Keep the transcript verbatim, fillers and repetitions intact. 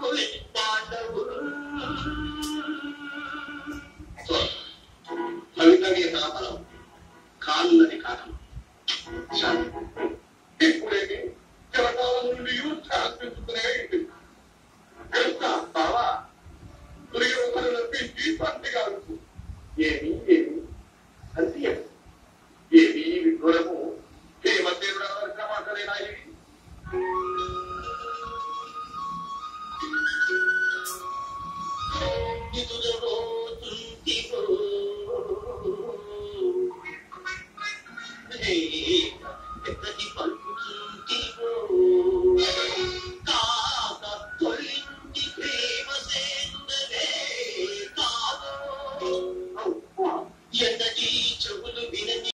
ఫలితమే ఫలం కానున్నది కారణం. ఇప్పుడేమి చిరకాలం నుండి శాంతించుకునే తెలుసా బావా దుర్యోధను నప్పించి పంటిగా ఏమి ఏమి అంతే ఏమి విఘ్నము ఏ మధ్యలో మాట్లాడేనా ఇది